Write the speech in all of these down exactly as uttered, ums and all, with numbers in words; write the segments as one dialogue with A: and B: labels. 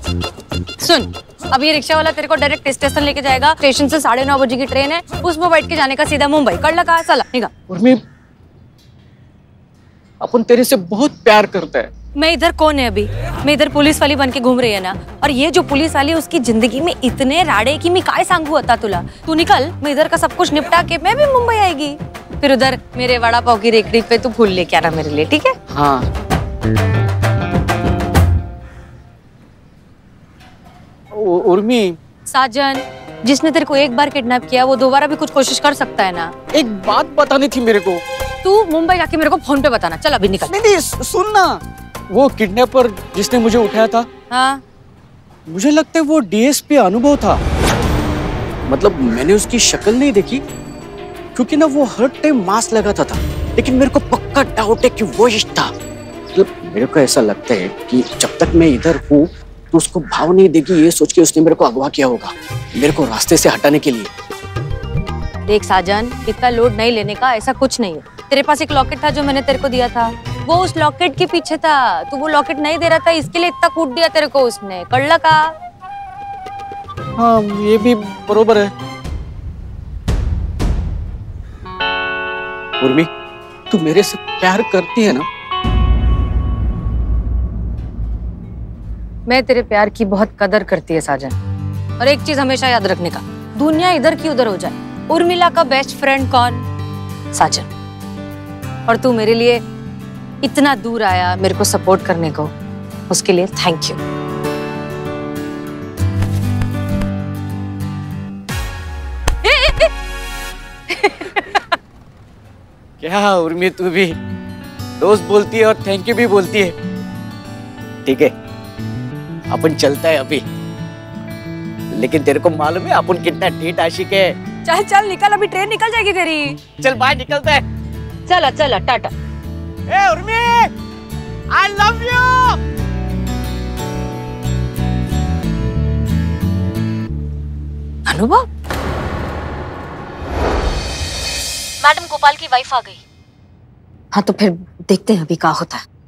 A: सुन, अब ये रिक्शा वाला तेरे को डायरेक्ट स्टेशन लेके जाएगा। स्टेशन से साढ़े नौ बजे की ट्रेन है, उसमें बैठ के जाने का सीधा मुंबई। कर लगा चला निकाल।
B: उर्मी, अपन तेरे से बहुत प्यार करता है।
A: मैं इधर कौन है अभी? मैं इधर पुलिस वाली बन के घूम रही है ना। और ये जो पुलिस वाली है उसकी जिंदगी में इतने राड़े की मैं काय सांगू होता तुला। तू निकल, मैं इधर का सब कुछ निपटा के मैं भी मुंबई आएगी। फिर उधर मेरे वड़ा पाव की रेकड़ी पे तू फूल लेके आना मेरे लिए, ठीक है?
B: हाँ। उर्मी,
A: साजन, जिसने तेरे को एक बार किडनैप किया वो दोबारा भी कुछ कोशिश कर सकता है ना।
B: एक बात बतानी थी मेरे को।
A: तू मुंबई जाके मेरे को फोन पे बताना। चल अभी निकल।
B: नहीं नहीं, सुन ना, वो किडनैपर जिसने मुझे उठाया था, हाँ, मुझे लगता है वो डीएसपी अनुभव था। मतलब मैंने उसकी शक्ल नहीं देखी क्योंकि ना वो हर टाइम मास्क लगाता था, लेकिन मेरे को पक्का डाउट है कि वो ही था। मतलब मेरे को ऐसा लगता है कि जब तक मैं इधर हूँ तो उसको भाव नहीं देगी, ये सोच के उसने मेरे को अगवा किया होगा, मेरे को रास्ते से हटाने के लिए।
A: देख साजन, इतना लोड नहीं लेने का, ऐसा कुछ नहीं है। तेरे पास एक लॉकेट था जो मैंने तेरे को दिया था, वो उस लॉकेट के पीछे था। तू वो लॉकेट नहीं दे रहा था, इसके लिए इतना कूट दिया तेरे को उसने। कड़ला का।
B: हाँ, ये भी बरोबर है। उर्मी, तू मेरे से प्यार करती है ना?
A: मैं तेरे प्यार की बहुत कदर करती है साजन। और एक चीज हमेशा याद रखने का, दुनिया इधर की उधर हो जाए, उर्मिला का बेस्ट फ्रेंड कौन? साजन। और तू मेरे लिए इतना दूर आया मेरे को सपोर्ट करने को, उसके लिए थैंक यू।
B: क्या उर्मी, तू भी दोस्त बोलती है और थैंक यू भी बोलती है। ठीक है, अपन चलता है अभी, लेकिन तेरे को मालूम है अपन कितना ढीठ आशिक है।
A: चल चल निकल, अभी ट्रेन निकल जाएगी तेरी।
B: चल बाहर निकलता है।
A: चला चला, टाटा।
B: ए Urmi, I love you।
A: Anubhav, madam Gopal की वाइफ आ गई। हाँ तो फिर देखते हैं अभी क्या होता है।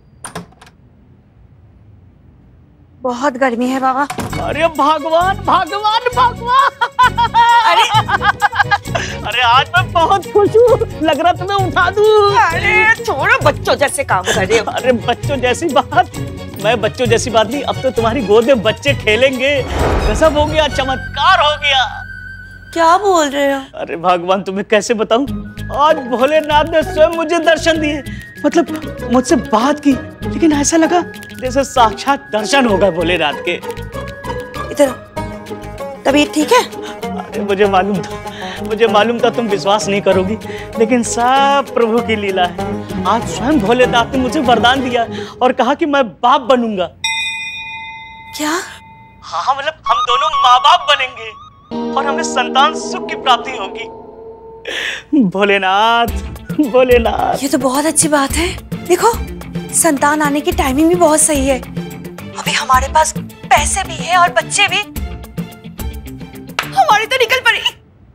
A: बहुत गर्मी है बाबा।
C: अरे भगवान भगवान भगवान।
A: अरे
C: अरे आज मैं बहुत खुश हूँ, लग रहा तुम्हें उठा दूँ।
D: अरे छोड़ो, बच्चों जैसे काम कर रहे हो।
C: अरे बच्चों जैसी बात, मैं बच्चों जैसी बात नहीं, अब तो तुम्हारी गोद में बच्चे खेलेंगे। गजब हो गया, चमत्कार हो गया।
D: क्या बोल रहे हो?
C: अरे भगवान तुम्हें कैसे बताऊं, आज भोलेनाथ ने स्वयं मुझे दर्शन दिए। मतलब मुझसे बात की, लेकिन ऐसा लगा जैसे साक्षात दर्शन हो गए भोलेनाथ के।
D: इधर तबीयत ठीक है?
C: अरे मुझे मालूम था, मुझे मालूम था तुम विश्वास नहीं करोगी, लेकिन सब प्रभु की लीला है। आज स्वयं भोलेनाथ ने मुझे वरदान दिया और कहा कि मैं बाप बनूंगा।
D: क्या?
C: हाँ, मतलब हम दोनों माँ बाप बनेंगे और हमें संतान सुख की प्राप्ति होगी। भोलेनाथ भोलेनाथ,
D: ये तो बहुत अच्छी बात है। देखो, संतान आने की टाइमिंग भी बहुत सही है। अभी हमारे पास पैसे भी है और बच्चे भी। हमारी तो निकल पड़ी।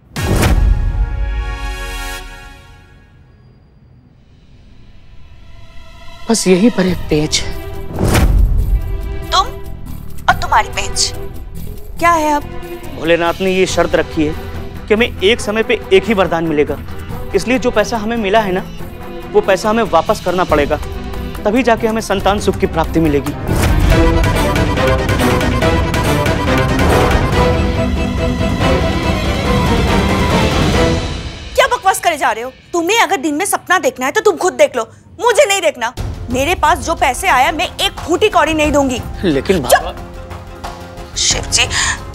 B: बस यही पर एक पेज।
D: तुम और तुम्हारी पेज क्या है? अब
C: भोलेनाथ ने ये शर्त रखी है कि हमें एक समय पे एक ही वरदान मिलेगा, इसलिए जो पैसा हमें मिला है ना, वो पैसा हमें वापस करना पड़ेगा, तभी जाके हमें संतान सुख की प्राप्ति मिलेगी।
D: क्या बकवास करे जा रहे हो? तुम्हें अगर दिन में सपना देखना है तो तुम खुद देख लो, मुझे नहीं देखना। मेरे पास जो पैसे आया मैं एक फूटी कौड़ी नहीं दूंगी।
B: लेकिन
D: शिव जी,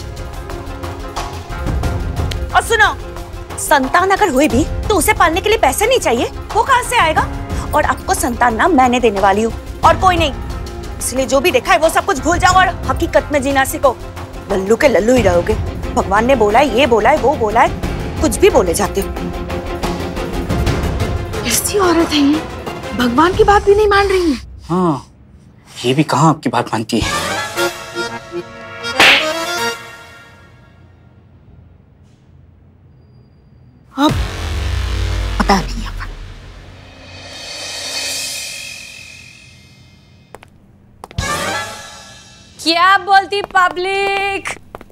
D: और सुनो, संतान अगर हुई भी तो उसे पालने के लिए पैसे नहीं चाहिए, वो कहां से आएगा? और आपको संतान ना मैंने देने वाली हूँ और कोई नहीं। इसलिए जो भी देखा है वो सब कुछ भूल जाओ और हकीकत में जीना सीखो। लल्लू के लल्लू ही रहोगे। भगवान ने बोला है, ये बोला है, वो बोला है, कुछ भी बोले जाते हो।
E: कैसी औरत है ये, भगवान की बात भी नहीं मान रही है।
B: हाँ, ये भी कहाँ आपकी बात मानती है।
E: अब पता नहीं अपन।
A: क्या बोलती पब्लिक?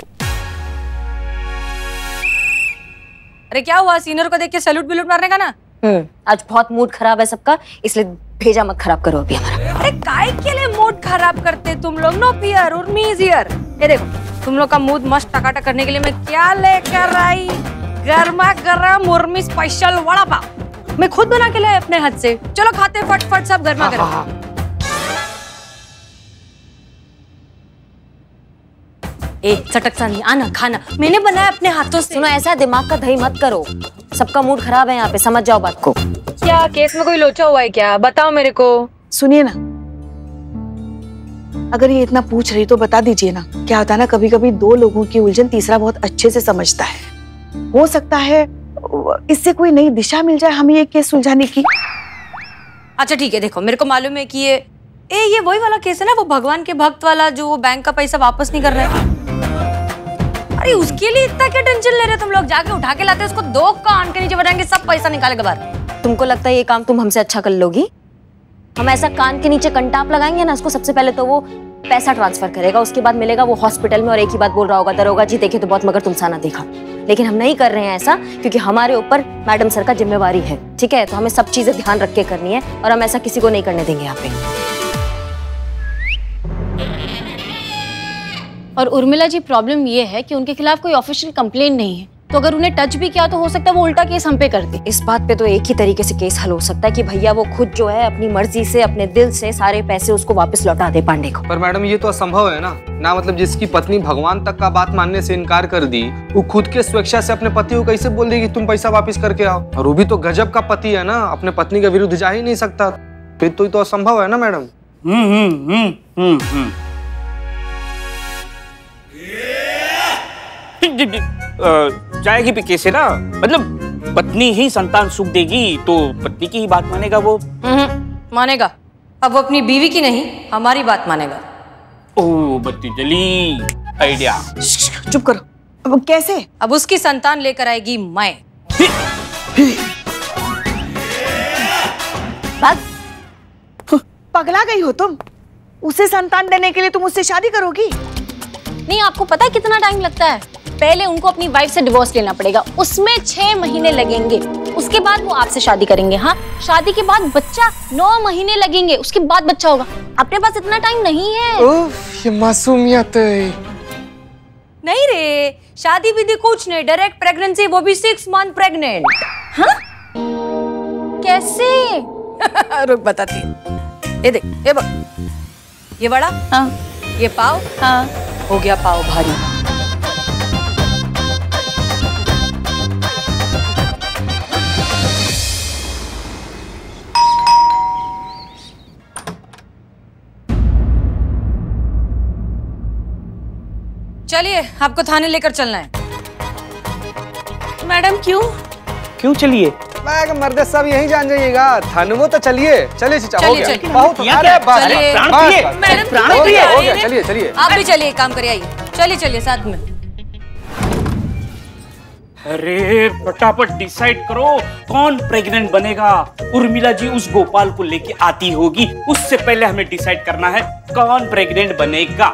A: अरे क्या हुआ, सीनियर को देख के सैल्यूट बिल्यूट मारने का ना?
F: हम्म, आज बहुत मूड खराब है सबका, इसलिए भेजा मत खराब करो अभी हमारा।
A: अरे काय के लिए मूड खराब करते तुम लोग? No fear, Urmi is here. ये देखो, तुम लोग का मूड मस्त टकाटक करने के लिए मैं क्या लेकर आई? गर्मा गर्म उर्मी स्पेशल वड़ा पाव। मैं खुद बना के लाई अपने हाथ से। चलो खाते फटफट सब गर्मा गर्म। ए चटक सा नहीं, आना खाना, मैंने बनाया अपने हाथों से।
F: सुनो, ऐसा दिमाग का दही मत करो, सबका मूड खराब है यहाँ पे, समझ जाओ बात को।
A: क्या केस में कोई लोचा हुआ है क्या? बताओ मेरे को।
E: सुनिए ना, अगर ये इतना पूछ रही तो बता दीजिए ना। क्या होता है ना, कभी कभी दो लोगों की उलझन तीसरा बहुत अच्छे से समझता है। हो सकता है इससे कोई नई दिशा मिल जाए हमें ये केस सुलझाने की।
A: अच्छा ठीक है, देखो मेरे को मालूम है कि ये ए ये वही वाला केस है ना, वो भगवान के भक्त वाला, जो वो बैंक का पैसा वापस नहीं कर रहे हैं। अरे उसके लिए इतना क्या टेंशन ले रहे हो तुम लोग? जाके उठा के लाते उसको, दो कान के नीचे बैठाएंगे, सब पैसा निकालेगा बाहर।
F: तुमको लगता है ये काम तुम हमसे अच्छा कर लोगी? हम ऐसा कान के नीचे कंटाप लगाएंगे ना उसको, सबसे पहले तो वो पैसा ट्रांसफर करेगा, उसके बाद मिलेगा वो हॉस्पिटल में और एक ही बात बोल रहा होगा, दरोगा जी देखे तो बहुत मगर तुमसा ना देखा। लेकिन हम नहीं कर रहे हैं ऐसा, क्योंकि हमारे ऊपर मैडम सर का जिम्मेवारी है, ठीक है? तो हमें सब चीजें ध्यान रख के करनी है और हम ऐसा किसी को नहीं करने देंगे यहाँ पे।
G: और उर्मिला जी, प्रॉब्लम ये है कि उनके खिलाफ कोई ऑफिशियल कंप्लेन नहीं है, तो अगर उन्हें टच भी किया तो हो सकता है वो उल्टा केस हम पे कर दे।
F: इस बात पे तो एक ही तरीके से केस हल हो सकता है कि भैया वो खुद जो है अपनी मर्जी से, अपने दिल से सारे पैसे उसको वापस लौटा दे पांडे को।
H: पर मैडम ये तो असंभव है ना ना मतलब जिसकी पत्नी भगवान तक का बात मानने से इनकार कर दी, वो खुद के स्वेच्छा से अपने पति को कैसे बोल देगी तुम पैसा वापस करके आओ? और वो भी तो गजब का पति है ना, अपने पत्नी के विरुद्ध जा ही नहीं सकता, फिर तो ये तो असंभव है ना मैडम।
C: हम्म हम्म हम्म हम्म जाएगी भी कैसे ना, मतलब पत्नी ही संतान सुख देगी तो पत्नी की ही बात मानेगा वो।
A: मानेगा, अब वो अपनी बीवी की नहीं हमारी बात मानेगा।
C: ओह बत्ती जली, आइडिया।
E: चुप करो। अब कैसे?
A: अब उसकी संतान लेकर आएगी मैं।
E: पगला गई हो तुम? उसे संतान देने के लिए तुम उससे शादी करोगी?
G: नहीं, आपको पता है कितना टाइम लगता है? पहले उनको अपनी वाइफ से डिवोर्स लेना पड़ेगा, उसमें छह महीने लगेंगे, उसके बाद वो आपसे शादी करेंगे। हाँ, शादी के बाद बच्चा नौ महीने लगेंगे, उसके बाद बच्चा होगा। अपने पास इतना टाइम नहीं है।
H: ओह, ये मासूमियत है।
A: नहीं रे, शादी विधि कुछ नहीं, डायरेक्ट प्रेगनेंसी, वो भी सिक्स मंथ प्रेग्नेंट। हाँ?
G: कैसे?
A: रुक बताती। ये देख, ये बक, ये बड़ा,
G: हाँ,
A: ये पाव,
G: हाँ,
A: हो गया पाव भारी। चलिए, आपको थाने लेकर चलना है।
G: मैडम क्यों?
C: क्यों चलिए?
H: मैं मर्द सब यहीं जान जाइएगा, थाने वो तो चलिए। चलिए चाचा, हो गया।
A: चलिए,
H: बहुत अरे बस,
A: चलिए।
H: बस, बस,
A: मैडम,
H: प्राण
A: हो
H: प्रिय,
A: गया,
H: हो गया, चलिए चलिए।
A: आप भी चलिए, काम करिए, आइए। चलिए चलिए साथ में।
C: अरे फटाफट डिसाइड करो कौन प्रेग्नेंट बनेगा। उर्मिला जी उस गोपाल को लेके आती होगी, उससे पहले हमें डिसाइड करना है कौन प्रेग्नेंट बनेगा।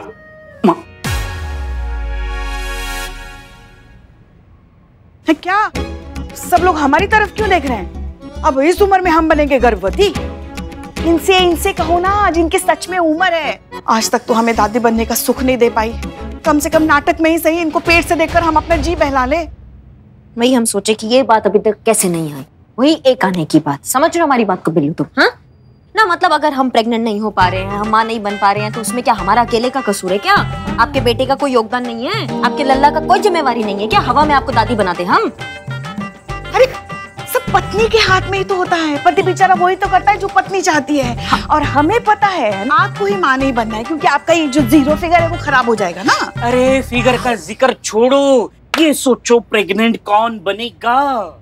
E: क्या सब लोग हमारी तरफ क्यों देख रहे हैं? अब इस उम्र में हम बनेंगे गर्भवती? इनसे इनसे कहो ना, जिनकी सच में उम्र है। आज तक तो हमें दादी बनने का सुख नहीं दे पाई, कम से कम नाटक में ही सही इनको पेट से देखकर हम अपना जी बहला ले।
F: वही हम सोचे कि ये बात अभी तक कैसे नहीं आई, वही एक आने की बात। समझ रहे हो हमारी बात को बिल्लू तुम? हाँ ना, मतलब अगर हम प्रेग्नेंट नहीं हो पा रहे हैं, हम माँ नहीं बन पा रहे हैं, तो उसमें क्या हमारा अकेले का कसूर है क्या? आपके बेटे का कोई योगदान नहीं है? आपके लल्ला का कोई जिम्मेवारी नहीं है क्या? हवा में आपको दादी बनाते हम?
E: अरे सब पत्नी के हाथ में ही तो होता है, पति बेचारा वही तो करता है जो पत्नी चाहती है। हाँ। और हमें पता है आपको ही माँ नहीं बनना है, क्योंकि आपका ये जो जीरो फिगर है वो खराब हो जाएगा ना।
C: अरे फिगर का जिक्र छोड़ो, ये सोचो प्रेग्नेंट कौन बनेगा।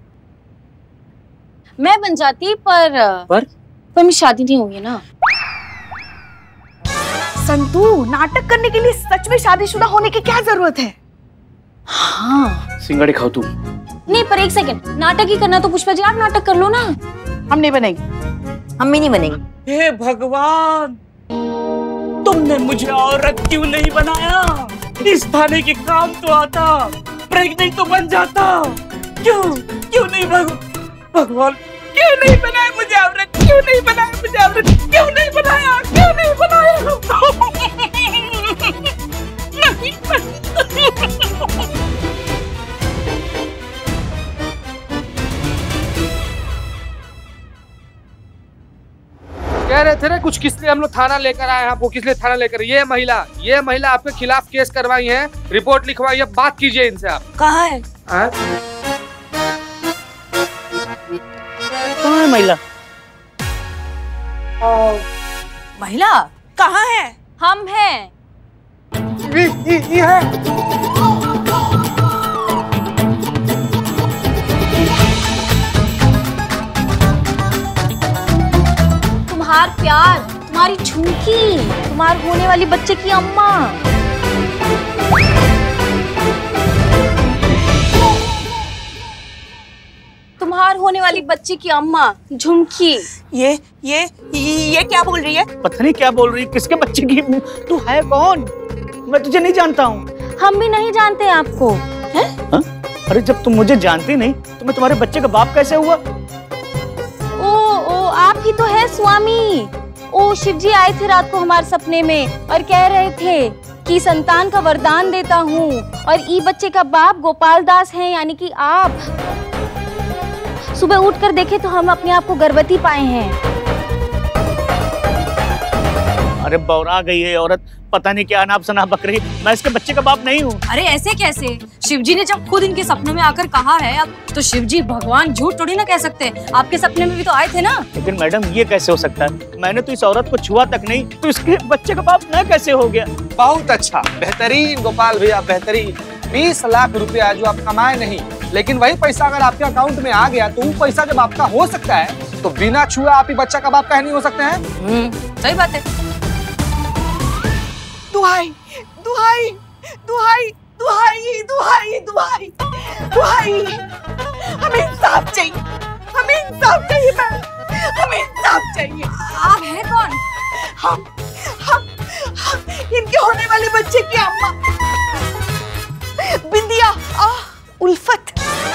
G: मैं बन जाती, पर
C: पर
G: पर मेरी शादी नहीं हुई ना।
E: संतू, नाटक करने के लिए सच में शादीशुदा होने की क्या जरूरत है?
G: हाँ,
C: सिंगड़ी खाओ तुम।
G: नहीं, पर एक सेकंड, नाटक ही करना तो पुष्पा जी आप नाटक कर लो ना।
E: हम नहीं बनेंगे।
F: हम भी नहीं बनेंगे।
C: हे भगवान, तुमने मुझे औरत क्यों नहीं बनाया? इस थाने के काम तो आता, प्रेग्नेंट तो बन जाता। क्यों क्यों नहीं भगवान, क्यों नहीं बनाया मुझे औरत? क्यों नहीं बनाया मुझे औरत? क्यों नहीं बनाया? क्यों नहीं बनाया?
H: कह रहे थे ना कुछ, किस लिए हम लोग थाना लेकर आए हैं आपको? किस लिए थाना लेकर? ये महिला ये महिला आपके खिलाफ केस करवाई है, रिपोर्ट लिखवाई है, बात कीजिए इनसे आप।
D: कहाँ है?
C: कहाँ है महिला?
D: महिला कहाँ है?
G: हम हैं।
H: ये, ये, ये है।
G: तुम्हार प्यार, तुम्हारी झुमकी, तुम्हार होने वाली बच्चे की अम्मा। तुम्हार होने वाली बच्चे की अम्मा झुमकी।
D: ये ये ये क्या बोल रही है?
C: पता नहीं क्या बोल रही है, किसके बच्चे की? तू है कौन? मैं तुझे नहीं जानता हूँ।
G: हम भी नहीं जानते आपको।
C: हैं? हाँ? अरे जब तुम मुझे जानती नहीं तो मैं तुम्हारे बच्चे का बाप कैसे हुआ?
G: ओ ओ आप ही तो है स्वामी। ओ शिव जी आए थे रात को हमारे सपने में और कह रहे थे कि संतान का वरदान देता हूँ, और ई बच्चे का बाप गोपाल दास है, यानी कि आप। सुबह उठकर देखे तो हम अपने आप को गर्भवती पाए हैं।
C: अरे बौरा गई है औरत, पता नहीं क्या अनाप शनाप बक रही। मैं इसके बच्चे का बाप नहीं हूँ।
A: अरे ऐसे कैसे? शिवजी ने जब खुद इनके सपनों में आकर कहा है, अब तो शिवजी भगवान झूठ थोड़ी ना कह सकते। आपके सपने में भी तो आए थे ना।
C: लेकिन मैडम ये कैसे हो सकता है? मैंने तो इस औरत को छुआ तक नहीं, तो इसके बच्चे का बाप न कैसे हो गया?
H: बहुत अच्छा, बेहतरीन गोपाल भैया, बेहतरीन। बीस लाख रुपया जो आप कमाए नहीं, लेकिन वही पैसा अगर आपके अकाउंट में आ गया तो वो पैसा जब आपका हो सकता है तो बिना छुआ आप ही बच्चा का बाप कह नहीं हो सकते हैं।
A: सही बात है।
E: दुहाई दुहाई दुहाई दुहाई दुहाई दुहाई दुहाई, हमें इंसाफ चाहिए, हमें इंसाफ चाहिए मैम, हमें इंसाफ चाहिए।
A: आप हैं कौन?
E: हम हम हम इनके होने वाले बच्चे की अम्मा बिंदिया। आ उल्फत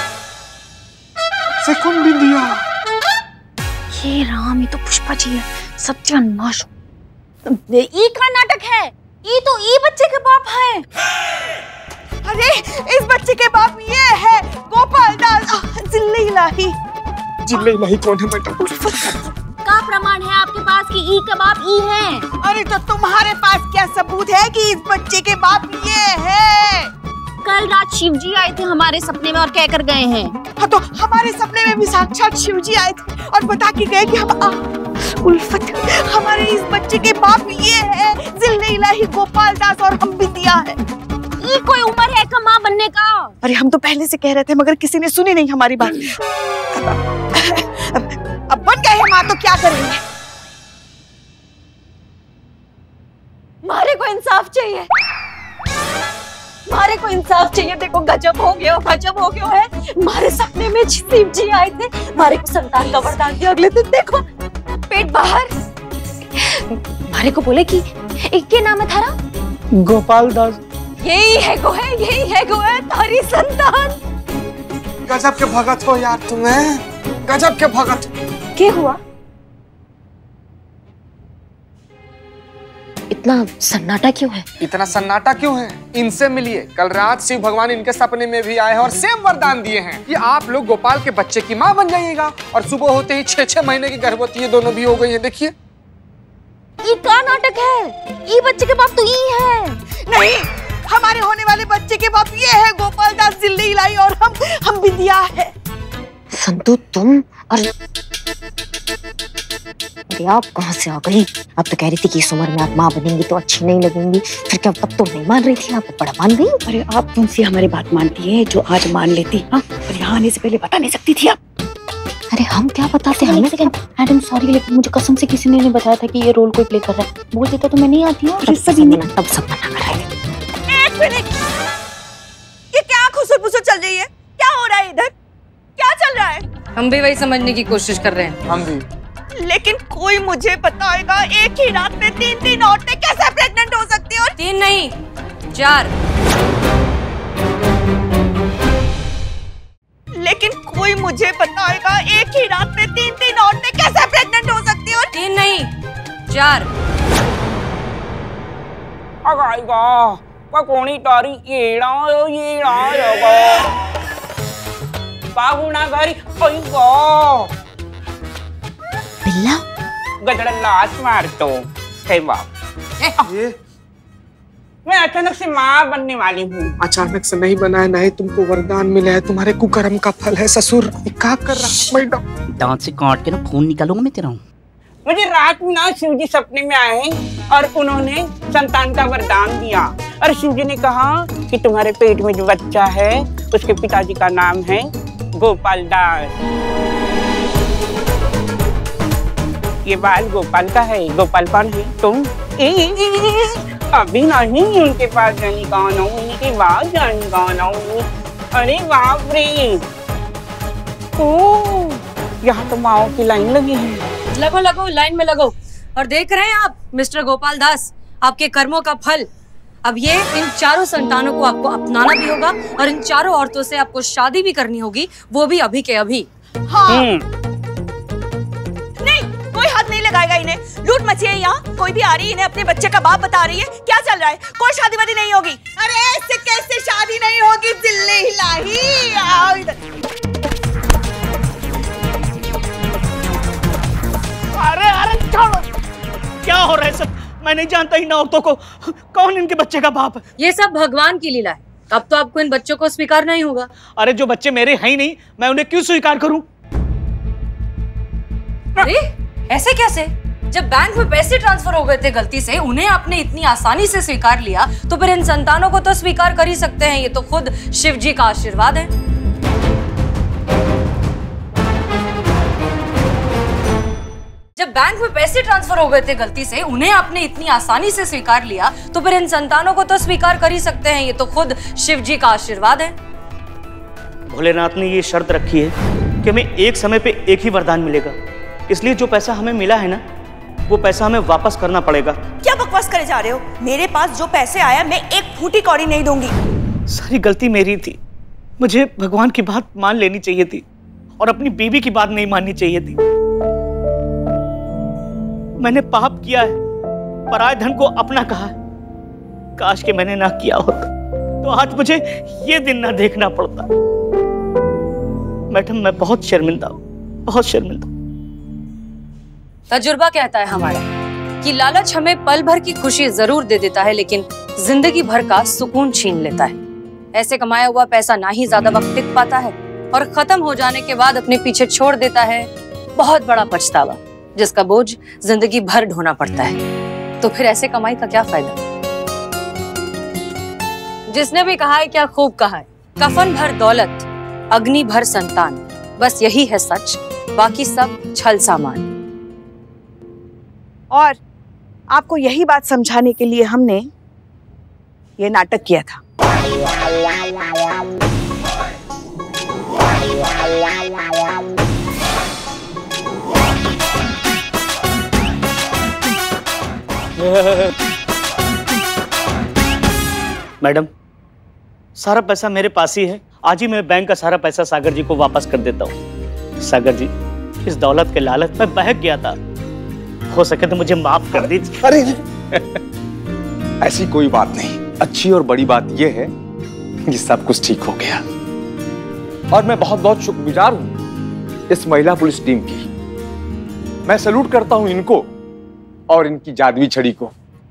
H: से कौन बिंदिया?
G: ये राम, ये तो पुष्पा जी है। सत्यानाश। ई का नाटक है। ई तो ई बच्चे के बाप है।
E: अरे इस बच्चे के बाप ये है गोपाल दास। जिल्ले इलाही।
H: जिल्ले इलाही कौन है बेटा?
G: का प्रमाण है आपके पास कि ई का बाप ई है?
E: अरे तो तुम्हारे पास क्या सबूत है कि इस बच्चे के बाप ये है?
G: कल रात शिवजी आए थे हमारे सपने में और कह कर गए हैं।
E: हाँ तो हमारे सपने में भी साक्षात शिवजी आए थे और बता के गए कि हम आ, उल्फत, हमारे इस बच्चे के बाप ये है जिल्ले इलाही गोपाल दास और हम बिंदिया है।
G: ये कोई उम्र है का माँ बनने का?
E: अरे हम तो पहले से कह रहे थे मगर किसी ने सुनी नहीं हमारी बात। अब, अब, अब बन गए हैं माँ तो क्या करेंगे?
G: मारे को इंसाफ चाहिए, मारे को इंसाफ चाहिए। देखो गजब हो गया, गजब हो गया है। मारे सपने में शिव जी आए थे, मारे को संतान का वरदान दिया। अगले दिन देखो पेट बाहर। मारे को बोले कि एक के नाम है थारा
C: गोपाल दास।
G: यही है गो है, यही है गो है तारी संतान।
H: गजब के भगत हो यार तुम्हें, गजब के भगत।
G: क्या हुआ?
F: इतना सन्नाटा क्यों है?
H: इतना सन्नाटा क्यों है? इनसे मिलिए। कल रात शिव भगवान इनके सपने में भी आए हैं और सेम वरदान दिए हैं कि आप लोग गोपाल के बच्चे की माँ बन जाइएगा। और सुबह होते ही छह छह महीने की गर्भवती है, दोनों भी हो गई है। देखिए
G: ये क्या नाटक है? ये बच्चे के बाप तो ये है।
E: नहीं, हमारे होने वाले बच्चे के बाप ये है गोपाल दास जिल्ले इलाही और हम हम बिंदिया है।
F: संतु तुम और आप कहाँ से आ गई? अब तो कह रही थी कि इस उम्र में आप माँ बनेंगी तो अच्छी नहीं लगेंगी, फिर क्या तब तो नहीं मान रही थी, आप बड़ा मान गई।
E: अरे आप तुमसे हमारी बात मानती है जो आज मान लेती। हाँ, पर यहाँ आने से पहले बता नहीं सकती थी आप?
F: अरे हम क्या बताते, हमें मैडम सॉरी, लेकिन मुझे कसम से किसी ने नहीं बताया था कि ये रोल कोई प्ले कर रहा है। बोल देता तो मैं नहीं आती हूँ। तब सब मना तब सब मना कर रहे थे।
D: एक मिनट, ये क्या खुसर फुसर चल रही है? क्या हो रहा है इधर? क्या चल रहा है?
A: हम भी वही समझने की कोशिश कर रहे हैं।
H: हम भी।
D: लेकिन कोई मुझे बताएगा एक ही रात में तीन तीन औरतें कैसे प्रेग्नेंट हो
A: चार।
D: लेकिन कोई मुझे बताएगा एक ही रात में तीन तीन औरतें कैसे प्रेग्नेंट हो सकती हैं?
A: तीन नहीं, चार।
C: अगाइगा कोणी तारी येड़ा येड़ा योगा बाहुना गरी ओइगो
D: बिल्ला
C: गजड़ा लाश मार दो। हे बाप,
H: ये
C: मैं अचानक से माँ बनने वाली हूँ।
H: अचानक से नहीं बना है, नहीं तुमको वरदान मिला है, तुम्हारे कुकर्म का फल है ससुर। क्या कर रहा है मैडम?
I: दांत से काट के ना खून निकालूंगा मैं तेरा।
C: मुझे रात में ना शिव जी सपने में आए और उन्होंने संतान का वरदान दिया और शिव जी ने कहा कि तुम्हारे पेट में जो बच्चा है उसके पिताजी का नाम है गोपाल दास। ये बाल गोपाल का है। गोपाल कौन है? तुम? ए, ए, ए, ए, अभी नहीं उनके पास जाने कौन हूँ, उनके बाद जाने कौन हूँ। अरे बाप रे, ओ यहाँ तो माओ की लाइन लगी है।
A: लगो लगो, लाइन में लगो। और देख रहे हैं आप मिस्टर गोपाल दास, आपके कर्मों का फल। अब ये इन चारों संतानों को आपको अपनाना भी होगा और इन चारों औरतों से आपको शादी भी करनी होगी, वो भी अभी के अभी।
D: हाँ। नहीं, कोई हाथ नहीं लगाएगा इन्हें। लूट मची है यहाँ। कोई भी आ रही है, इन्हें अपने बच्चे का बाप बता रही है। क्या चल रहा है? कोई शादी वादी नहीं होगी। अरे ऐसे कैसे शादी नहीं होगी? दिल्ली हिलाही। आओ इधर।
E: अरे अरे छोड़ो, क्या हो रहा है सब? मैं नहीं जानता इन औरतों को। कौन इनके बच्चे का बाप है?
A: ये सब भगवान की लीला है। अब तो आपको इन बच्चों को स्वीकार नहीं होगा।
E: अरे जो बच्चे मेरे हैं ही नहीं, मैं उन्हें क्यों स्वीकार करूं?
A: अरे ऐसे कैसे? जब बैंक में पैसे ट्रांसफर हो गए थे गलती से, उन्हें आपने इतनी आसानी से स्वीकार लिया, तो फिर इन संतानों को तो स्वीकार कर ही सकते हैं। ये तो खुद शिव जी का आशीर्वाद है। जब बैंक में पैसे ट्रांसफर हो गए थे गलती से, उन्हें आपने इतनी आसानी से स्वीकार लिया, तो फिर इन संतानों को तो स्वीकार कर ही सकते हैं। ये तो खुद शिव जी का आशीर्वाद है।
J: भोलेनाथ ने ये शर्त रखी है कि हमें एक समय पे एक ही वरदान मिलेगा, इसलिए जो पैसा हमें मिला है ना, वो पैसा हमें वापस करना पड़ेगा।
D: क्या बकवास करे जा रहे हो? मेरे पास जो पैसे आया, मैं एक फूटी कौड़ी नहीं दूंगी।
J: सारी गलती मेरी थी। मुझे भगवान की बात मान लेनी चाहिए थी और अपनी बीवी की बात नहीं माननी चाहिए थी। मैंने पाप किया है, पराये धन को अपना कहा है। काश के मैंने ना किया होता तो आज मुझे ये दिन ना देखना पड़ता। मैडम, मैं बहुत शर्मिंदा हूँ, बहुत शर्मिंदा।
A: तजुर्बा कहता है हमारा कि लालच हमें पल भर की खुशी जरूर दे देता है, लेकिन जिंदगी भर का सुकून छीन लेता है। ऐसे कमाया हुआ पैसा ना ही ज्यादा वक्त टिक पाता है और खत्म हो जाने के बाद अपने पीछे छोड़ देता है बहुत बड़ा पछतावा, जिसका बोझ जिंदगी भर ढोना पड़ता है। तो फिर ऐसे कमाई का क्या फायदा? जिसने भी कहा है क्या खूब कहा है, कफन भर दौलत, अग्नि भर संतान, बस यही है सच, बाकी सब छल सामान।
E: और आपको यही बात समझाने के लिए हमने ये नाटक किया था।
J: मैडम, सारा पैसा मेरे पास ही है। आज ही मैं बैंक का सारा पैसा सागर जी को वापस कर देता हूँ। सागर जी, इस दौलत के लालच में बहक गया था, हो सके तो मुझे माफ कर दीजिए।
K: अरे ऐसी कोई बात नहीं। अच्छी और बड़ी बात यह है कि सब कुछ ठीक हो गया और मैं बहुत बहुत शुक्रगुजार हूं इस महिला पुलिस टीम की। मैं सैल्यूट करता हूं इनको और इनकी जादुई छड़ी को।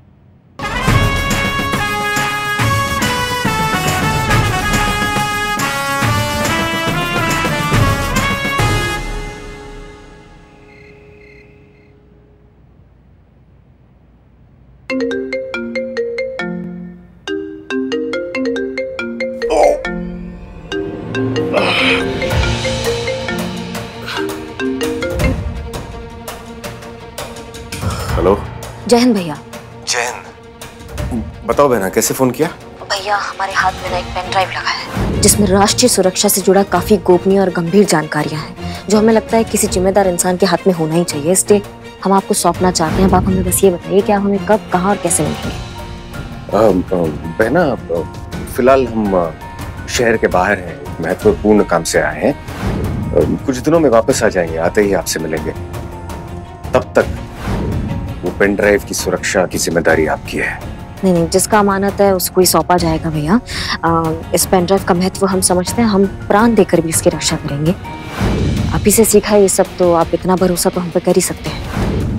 L: हेलो।
F: जय हिंद भैया।
L: जय हिंद। बताओ बहना, कैसे फोन किया?
F: भैया, हमारे हाथ में ना एक पेन ड्राइव लगा है जिसमें राष्ट्रीय सुरक्षा से जुड़ा काफी गोपनीय और गंभीर जानकारियां हैं, जो हमें लगता है किसी जिम्मेदार इंसान के हाथ में होना ही चाहिए। इसलिए हम आपको सौंपना चाहते हैं। अब आप हमें बस ये बताइए कि आप हमें कब, कहाँ और कैसे मिलेंगे।
L: बहना, फिलहाल हम शहर के बाहर हैं, महत्वपूर्ण काम से आए हैं। कुछ दिनों में वापस आ जाएंगे, आते ही आपसे मिलेंगे। तब तक वो पेन ड्राइव की सुरक्षा की जिम्मेदारी आपकी है।
F: नहीं नहीं, जिसका अमानत है उसको ही सौंपा जाएगा भैया। इस पेन ड्राइव का महत्व हम समझते हैं, हम प्राण देकर भी इसकी रक्षा करेंगे। आप ही से सीखा है ये सब, तो आप इतना भरोसा तो हम पे कर ही सकते हैं।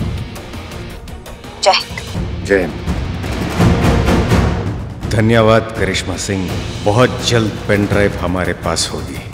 F: जय हिंद।
L: जय हिंद।
M: धन्यवाद करिश्मा सिंह, बहुत जल्द पेन ड्राइव हमारे पास होगी।